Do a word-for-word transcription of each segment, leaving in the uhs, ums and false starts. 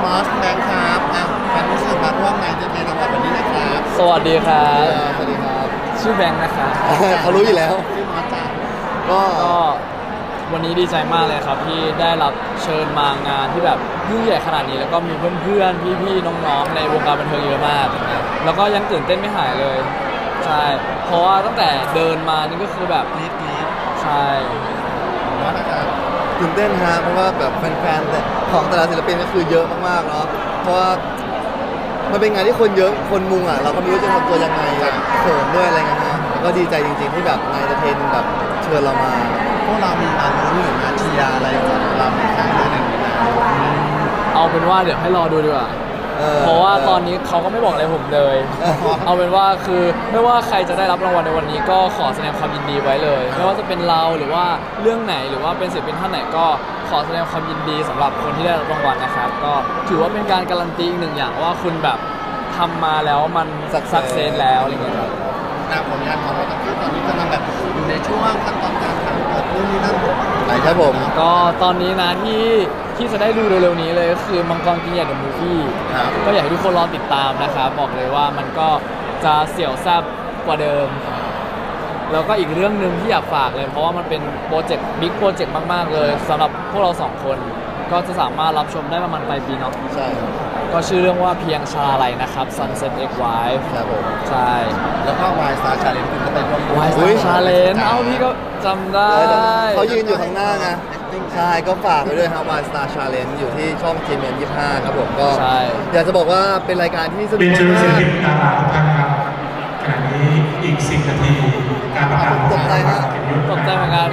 มอสแบงค์ครับอ่ะแบงค์รู้สึกมาร่วมงานจะเป็นรางวัลวันนี้นะครับสวัสดีครับสวัสดีครับชื่อแบงค์นะครับเขารู้อยู่แล้วชื่อมอสจ้าก็วันนี้ดีใจมากเลยครับที่ได้รับเชิญมางานที่แบบยิ่งใหญ่ขนาดนี้แล้วก็มีเพื่อนๆพี่ๆน้องๆในวงการบันเทิงเยอะมากแล้วก็ยังตื่นเต้นไม่หายเลยใช่เพราะว่าตั้งแต่เดินมานี่ก็คือแบบนิดนิดใช่มอสนะครับตื่นเต้นฮะเพราะว่าแบบแฟนๆแต่ของแต่ละศิลปินก็คือเยอะมากๆเนาะเพราะว่ามันเป็นงานที่คนเยอะคนมุงอ่ะเราก็ไม่รู้จะทำตัวยังไงเขินด้วยอะไรเงี้ยฮะก็ดีใจจริงๆที่แบบนายเทนแบบเชิญเรามาพวกเรามีมาลุ้นหรือมาเชียร์อะไรของเราในครั้งนี้หนึ่งนะเอาเป็นว่าเดี๋ยวให้รอดูดีกว่าเพราะว่าตอนนี้เขาก็ไม่บอกอะไรผมเลยเอาเป็นว่าคือไม่ว่าใครจะได้รับรางวัลในวันนี้ก็ขอแสดงความยินดีไว้เลยไม่ว่าจะเป็นเราหรือว่าเรื่องไหนหรือว่าเป็นศิลปินท่านไหนก็ขอแสดงความยินดีสำหรับคนที่ได้รับรางวัลนะครับก็ถือว่าเป็นการการันตีอีกหนึ่งอย่างว่าคุณแบบทำมาแล้วมันสักเซสแล้วอะไรเงี้ยครับงานผลงานของเราตอนนี้กำลังแบบอยู่ในช่วงขั้นตอนการทำเปิดนู่นนี่นั่นไหนครับผมก็ตอนนี้นะที่ที่จะได้ดูเร็วๆนี้เลยก็คือมังกรกินใหญ่เดอะมูฟวี่ก็อยากให้ทุกคนรอติดตามนะครับบอกเลยว่ามันก็จะเสี่ยวแซ่บกว่าเดิมแล้วก็อีกเรื่องหนึ่งที่อยากฝากเลยเพราะว่ามันเป็นโปรเจกต์บิ๊กโปรเจกต์มากๆเลยสำหรับพวกเราสองคนก็จะสามารถรับชมได้ประมาณปลายปีเนาะใช่ก็ชื่อเรื่องว่าเพียงชาลัยนะครับ Sunset X Wife ครับผมใช่แล้วก็ Wild Star Challenge คุณก็ไปร่วม Wild Star Challenge เอ้าพี่ก็จำได้เขายืนอยู่ข้างหน้าไงใช่ก็ฝากไว้ด้วยครับ Wild Star Challenge อยู่ที่ช่อง ที เอ็ม เอ็ม ยี่สิบห้าครับผมก็อยากจะบอกว่าเป็นรายการที่สนุกมากเป็นศิลปินดาราทุกท่านครับขณะนี้อีกสิบนาทีการประกาศตกใจมากตกใจเหมือนกัน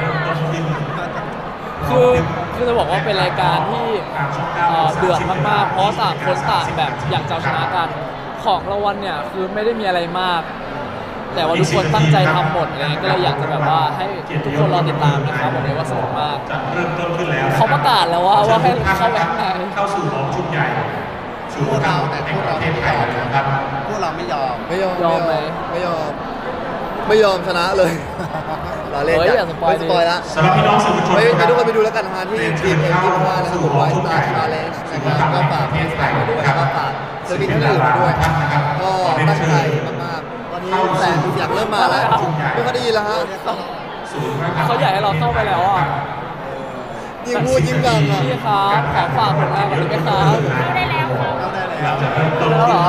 คือคือจะบอกว่าเป็นรายการที่เดือดมากๆเพราะต่างคนต่างแบบอยากจะชนะกันของรางวัลเนี่ยคือไม่ได้มีอะไรมากแต่ว่าทุกคนตั้งใจทำหมดอะไรเงี้ยก็เลยอยากจะแบบว่าให้ทุกคนรอติดตามนะครับบอกเลยว่าสนุกมากเริ่มต้นขึ้นแล้วเขาประกาศแล้วว่าว่าให้เข้าแบบไหนเข้าสู่รอบชุดใหญ่สู่พวกเราแต่พวกเราไม่ยอมนะครับพวกเราไม่ยอมไม่ยอมยอมไหมไม่ยอมไม่ยอมชนะเลยเราเล่นอย่าสปอยล์สปอยล์ละสำหรับพี่น้องสื่อมวลชนไปทุกคนไปดูแล้วกันนะที่ทีมเอ็มยี่สิบห้านะครับผมไวท์สตาร์ชาเลนจ์นะครับก็ฝากเพจไทยด้วยก็ฝากศิลปินที่อื่นด้วยก็ตั้งใจมากๆตอนนี้แสงอยากเริ่มมาแล้วไม่ค่อยได้ยินแล้วฮะเขาอยากให้เราเข้าไปแล้วอ่ะยิ่งพูดยิ่งดังอ่ะพี่ครับขอฝากผลงานวันนี้ไหมครับเข้าได้แล้วครับเข้าได้แล้วเข้าได้แล้วเหรอ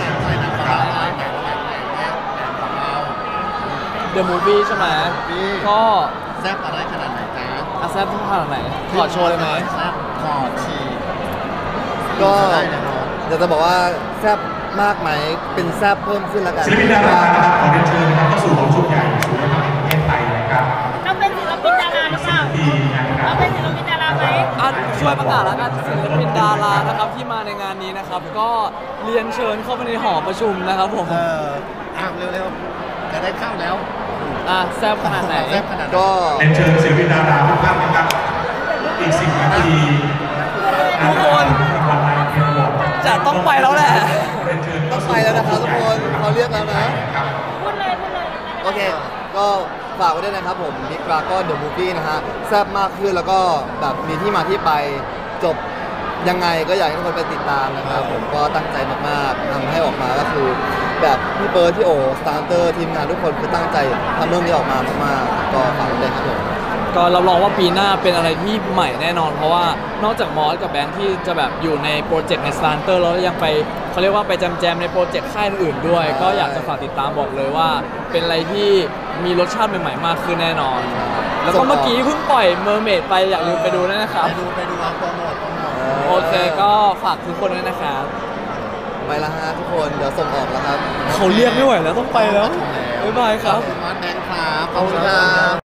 เดอะมูฟวี่ใช่ไหมก็แซ่บอะไรขนาดไหนจ๊ะอาแซ่บทุกขนาดไหนถอดโชว์เลยไหมถอดชีก็อยากจะบอกว่าแซ่บมากไหมเป็นแซ่บเพิ่มขึ้นแล้วกันศิลปินดาราครับขอเรียนเชิญนะครับเข้าสู่รอบชุดใหญ่สู่ประเทศไทยนะครับเราเป็นศิลปินดาราหรือเปล่าเราเป็นศิลปินดาราไหมอ่ะช่วยประกาศแล้วกันศิลปินดารานะครับที่มาในงานนี้นะครับก็เรียนเชิญเข้าไปในหอประชุมนะครับผมเอออ่ะเร็วๆจะได้เข้าแล้วอ่ะแซ่บขนาดไหนก็เรียนเชิญศิลปินดาราทุกท่านนะครับอีกสิบนาทีทุกคนจะต้องไปแล้วแหละต้องไปแล้วนะครับทุกคนเขาเรียกแล้วนะพูดเลยพูดเลยโอเคก็ฝากไว้ด้วยนะครับผมบิ๊กดราก้อนเดอะมูฟวี่นะฮะแซ่บมากขึ้นแล้วก็แบบมีที่มาที่ไปจบยังไงก็อยากให้ทุกคนไปติดตามนะครับผมก็ตั้งใจมากๆทำให้ออกมาก็คือแบบพี่เบิร์ดพี่โอสตาร์เตอร์ทีมงานทุกคนคือตั้งใจทำเรื่องนี้ออกมามากๆก็ฝากไว้ด้วยครับผมก็รับรองว่าปีหน้าเป็นอะไรที่ใหม่แน่นอนเพราะว่านอกจากมอสกับแบงค์ที่จะแบบอยู่ในโปรเจกต์ในสตาร์เตอร์แล้วยังไปเขาเรียกว่าไปแจมๆในโปรเจกต์ค่ายอื่นด้วยก็อยากจะฝากติดตามบอกเลยว่าเป็นอะไรที่มีรสชาติใหม่ๆมากขึ้นแน่นอนแล้วก็เมื่อกี้เพิ่งปล่อยเมอร์เมดไปอยากลืมไปดูด้วยนะครับไปดูไปดูเอาโปรโมทโปรโมทโอเคก็ฝากทุกคนด้วยนะครับไปแล้วฮะทุกคนเดี๋ยวส่งออกแล้วครับเขาเรียกไม่ไหวแล้วต้องไปแล้วบ๊ายบายครับมาแบงค์ครับขอบคุณครับ